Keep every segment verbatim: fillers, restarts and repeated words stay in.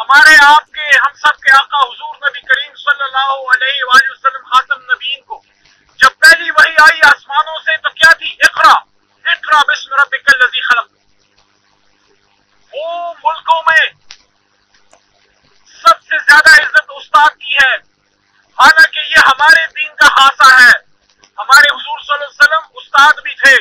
ہمارے آپ کے ہم سب کے آقا حضور نبی کریم صلی اللہ علیہ وآلہ وسلم خاتم نبیین کو جب پہلی وحی آئی آسمانوں سے تو کیا تھی؟ اقرا اقرا بسم ربک الذی خلق. وہ ملکوں میں سب سے زیادہ عزت استاد کی ہے، حالانکہ یہ ہمارے دین کا خاصہ ہے. ہمارے حضور صلی اللہ علیہ وسلم استاد بھی تھے،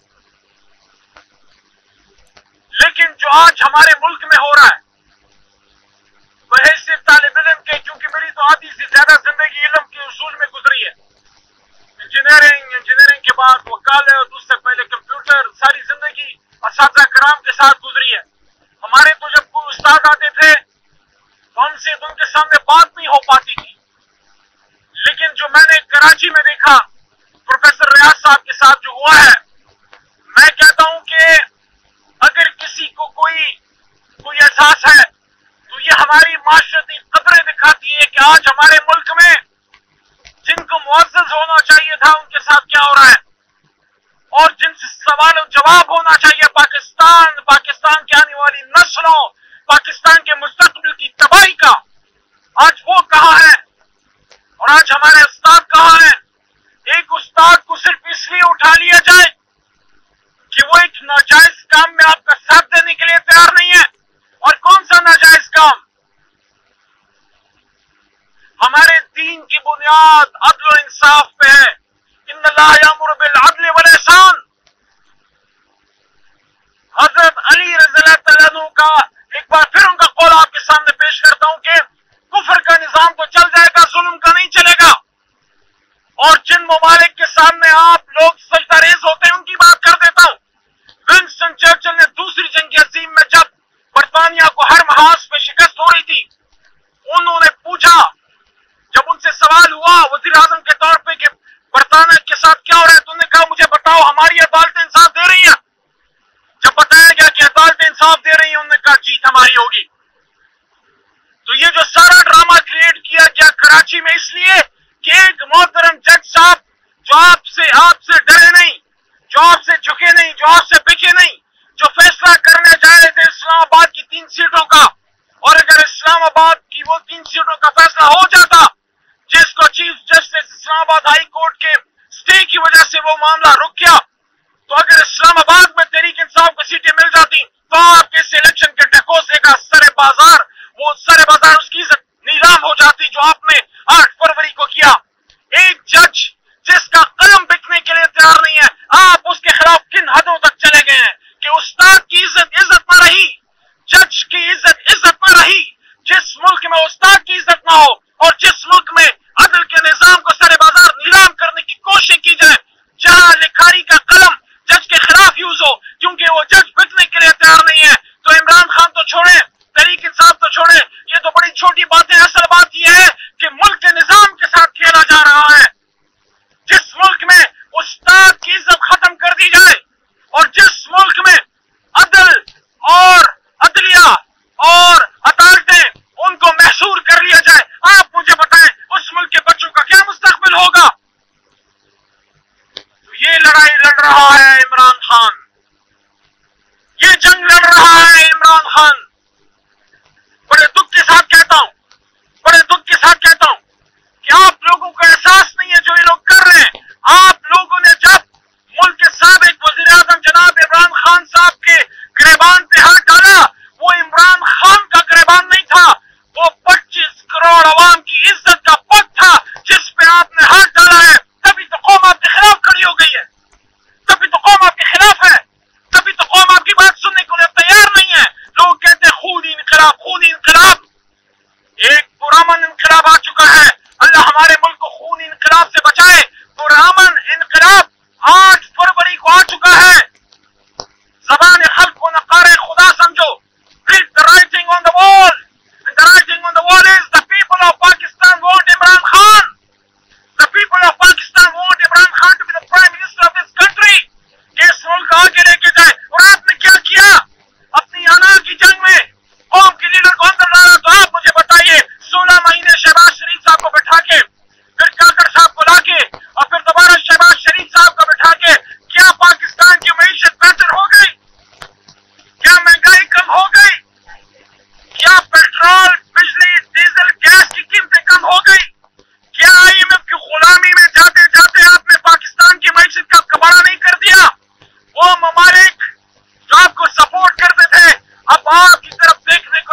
لیکن جو آج ہمارے ملک میں ہو رہا ہے وہ صرف طالب علم کے، کیونکہ میری تو آدھی سے زیادہ زندگی علم کے اصول میں گزری ہے. انجینئرنگ انجینئرنگ کے بعد وکالت اور اس سے پہلے کمپیوٹر، ساری زندگی اساتذہ کرام کے ساتھ گزری ہے. ہمارے تو جب کوئی استاد آتے تھے تو ہم سے ان کے سامنے بات نہیں ہو پاتی تھی، لیکن جو میں نے کراچی میں دیکھا پروفیسر ریاض صاحب کے ساتھ جو ہوا ہے، میں کہتا ہوں کہ اگر کسی کو کوئی کوئی احساس ہے تو یہ ہماری معاشرتی قدریں دکھاتی ہے کہ آج ہمارے ملک میں جن کو معزز ہونا چاہیے تھا ان کے ساتھ کیا ہو رہا ہے، اور جن سے سوال و جواب ہونا چاہیے پاکستان پاکستان کی آنے والی نسلوں، پاکستان کے مستقبل کی تباہی کا، آج وہ کہاں ہے اور آج ہمارے استاد کہاں ہیں. ایک استاد کو صرف اس لیے اٹھا لیا جائے کہ وہ ایک ناجائز کام میں آپ کا ساتھ دینے کے لیے تیار نہیں ہے. اور کون سا ناجائز کام؟ ہمارے دین کی بنیاد عدل و انصاف پہ ہے. ان اللہ یامر بالعدل والاحسان. حضرت علی رضی اللہ تعالیٰ عنہ کا ایک بار پھر ان کا قول آپ کے سامنے پیش کرتا ہوں کہ کفر کا نظام تو چل جائے گا، ظلم کا نہیں چلے گا. اور جن ممالک کے سامنے آپ لوگ سجدہ ریز ہوتے ہیں ان کی بات کر دیتا ہوں. ونسٹن چرچل نے دوسری جنگ عظیم میں جب برطانیہ کو ہر محاذ پہ شکست ہو رہی تھی، انہوں نے پوچھا، جب ان سے سوال ہوا وزیر اعظم کے طور پہ کہ برطانیہ کے ساتھ کیا ہو رہا ہے، تو انہوں نے کہا مجھے بتاؤ ہماری عدالتیں انصاف دے رہی ہیں. جب بتایا گیا کہ عدالتیں انصاف دے رہی ہیں، انہوں نے کہا جیت ہماری ہوگی. تو یہ جو سارا ڈرامہ کریٹ کیا گیا کراچی میں اس لیے کہ ایک محترم جج صاحب جو آپ سے آپ سے ڈرے نہیں، جو آپ سے جھکے نہیں، جو آپ سے بکے نہیں، جو فیصلہ کرنے جا رہے تھے اسلام آباد کی تین سیٹوں کا، اور اگر اسلام آباد کی وہ تین سیٹوں کا فیصلہ ہو جاتا جس کو چیف جسٹس اسلام آباد ہائی کورٹ کے سٹے کی وجہ سے وہ معاملہ رک گیا، تو اگر اسلام آباد میں تحریک انصاف کو سیٹیں مل جاتی تو آپ کے اس الیکشن کے ڈھکوسے کا سر بازار، وہ سر بازار اس کی عزت نیلام ہو جاتی جو آپ نے آٹھ فروری کو کیا. ایک جج جس کا قلم بکنے کے لیے تیار نہیں ہے، آپ اس کے خلاف کن حدوں تک چلے گئے ہیں کہ استاد کی عزت عزت نہ رہی، جج کی عزت عزت نہ رہی. جس ملک میں استاد کی عزت نہ ہو اور جس ملک میں عدل کے نظام کو سر بازار نیلام کرنے کی کوشش کی جائے، جہاں لکھاری کا قلم جج کے خلاف یوز ہو کیونکہ وہ جج بکنے کے لیے تیار نہیں ہے، تو عمران خان تو چھوڑیں، تحریک انصاف تو چھوڑیں، یہ تو بڑی چھوٹی بات ہے. اصل بات یہ ہے کہ ملک کے نظام کے ساتھ کھیلا جا رہا ہے. جس ملک میں استاد کی عزت ختم کر دی جائے اور جس ملک میں عدل اور عدلیہ اور عدالتیں ان کو محصور کر لیا جائے، آپ مجھے بتائیں اس ملک کے بچوں کا کیا مستقبل ہوگا؟ یہ لڑائی لڑ رہا ہے عمران خان، یہ جنگ لڑ رہا ہے عمران خان. بڑے دکھ کے ساتھ کہتا ہوں بڑے دکھ کے ساتھ کہتا ہوں کہ آپ لوگوں کو احساس نہیں ہے جو یہ لوگ کر رہے ہیں. آپ لوگوں نے جب ملک کے سابق وزیر اعظم جناب عمران خان صاحب کے گریبان پہ ہاتھ ڈالا، وہ عمران خان کا گریبان نہیں تھا، وہ پچیس کروڑ عوام کی عزت کا پت تھا جس پہ آپ نے ہاتھ ڈالا ہے. تبھی تو قوم آپ کے خلاف کھڑی ہو گئی ہے، تبھی تو قوم آپ کے خلاف ہے، تبھی تو قوم آپ کی بات سننے کو لیے تیار نہیں ہے. لوگ کہتے ہیں خونی انقلاب خونی انقلاب. ایک پرامن انقلاب آ چکا ہے، اللہ ہمارے ملک کو خونی انقلاب سے بچائے. پرامن انقلاب آٹھ فروری کو آ چکا ہے. زبان خلق کو نقار خدا سمجھو. Read the writing on the wall. And the writing on the wall is the people of Pakistan want Imran Khan. The people of Pakistan want Imran Khan to be the prime minister of this country. کہ اس ملک آگے لے کے جائے. اور آپ نے کیا کیا؟ اپنی انا کی جنگ میں قوم کے لیڈر کو اندر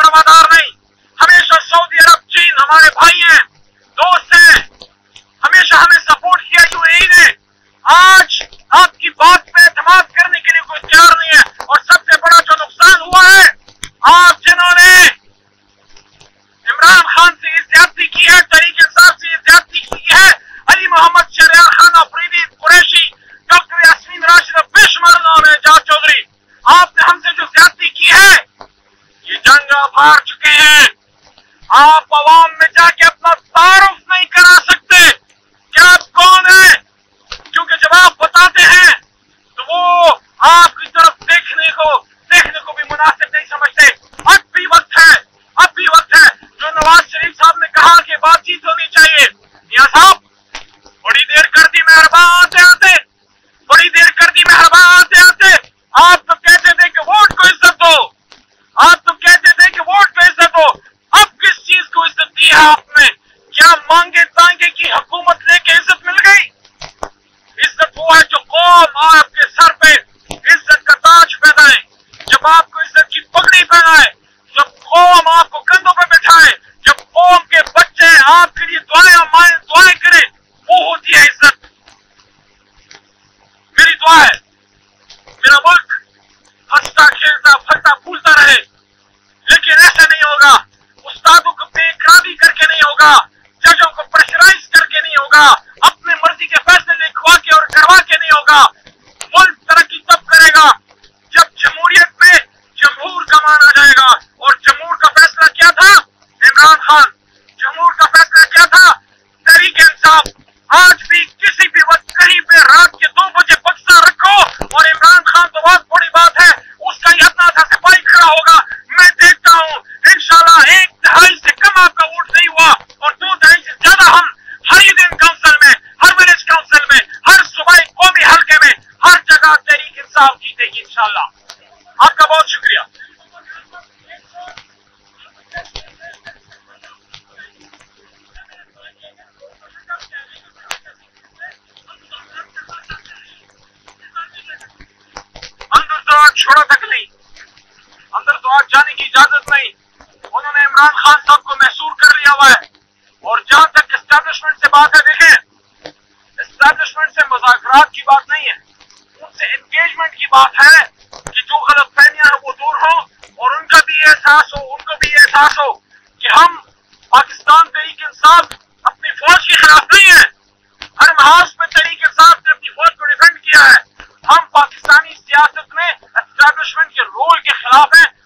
रवादार नहीं। हमेशा सऊदी अरब, चीन हमारे भाई हैं, दोस्त हैं, हमेशा हमें सपोर्ट किया यूएई ने। आज आपकी बात पे एतमाद करने के लिए कोई तैयार नहीं है। और सबसे बड़ा जो नुकसान हुआ है, आप जिन्होंने इमरान खान से ये ज्यादती की है, तहरीक इंसाफ से ये ज्यादती की है, अली मोहम्मद शरियार खान अफरीदी कुरैशी, डॉक्टर यास्मीन राशिद, बेशुमार नाम है, जाज चौधरी, आपने हमसे जो ज्यादती की है, ये जंग आप हार चुके हैं। आप अवाम में जाके अपना तारुफ नहीं करा सकते कि आप कौन है, क्योंकि जब आप बताते हैं तो वो आपकी तरफ देखने को देखने को भी मुनासिब नहीं समझते। अब भी वक्त है, अब भी वक्त है जो नवाज शरीफ साहब ने कहा कि बातचीत होनी चाहिए। मियां साहब, बड़ी देर कर दी मेहरबान आते आते, बड़ी देर कर दी मेहरबान आते आते। आप तो कहते थे कि वोट को इज्जत दो, आप तो कहते थे कि वोट को इज्जत दो। अब किस चीज को इज्जत दी है आपने? क्या मांगे तांगे की हुकूमत लेके इज्जत मिल गई? इज्जत वो है जो कौम आपके सर पे इज्जत का ताज पहनाए, जब आपको इज्जत की पगड़ी पहनाए, जब कौम आपको कंधों पे बिठाए, जब कौम के बच्चे आपके लिए दुआएं माए दुआएं करें, वो होती है इज्जत। मेरी दुआ है मेरा मुल्क हंसता खेलता फलता फूलता रहे, लेकिन ऐसा नहीं होगा। उस्तादों को बेइकरामी करके नहीं होगा, जजों को प्रेशराइज करके नहीं होगा, अपने मर्जी के फैसले लिखवा के और करवा के नहीं होगा। मुल्क तरक्की तब करेगा जब जमहूरियत में जमहूर का मान आ जाएगा। और जमहूर का फैसला क्या था? इमरान खान। जमहूर का फैसला क्या था? तहरीक इंसाफ। आज भी किसी भी वक्त कहीं पे रात के दो बजे बक्सा रखो और इमरान खान तो बहुत बड़ी बात है, उसका ही अपना था सिपाही खड़ा होगा। मैं देखता हूँ इंशाल्लाह एक दहाई से कम आपका वोट नहीं हुआ और दो दहाई से ज्यादा हम हर यूनियन काउंसिल में, हर विलेज काउंसिल में, हर सूबाई कौमी हल्के में, हर जगह तहरीक इंसाफ जीतेगी इंशाल्लाह। आपका बहुत शुक्रिया। अंदर तो आज छोड़ा तक नहीं, अंदर तो आज जाने की इजाजत नहीं। उन्होंने इमरान खान साहब को महसूर कर लिया हुआ है। और जहां तक एस्टैब्लिशमेंट से बात है, देखें, एस्टैब्लिशमेंट से मुज़ाकरात की बात नहीं है, उनसे एंगेजमेंट की बात है कि जो गलत फहमियां हैं वो दूर हो और उनका भी एहसास हो, उनको भी एहसास हो कि हम पाकिस्तान तहरीक इंसाफ अपनी फौज के खिलाफ नहीं है। हर महाज पे तहरीक इंसाफ ने अपनी फौज को डिफेंड किया है। हम पाकिस्तानी सियासत में एस्टैब्लिशमेंट के रोल के खिलाफ हैं।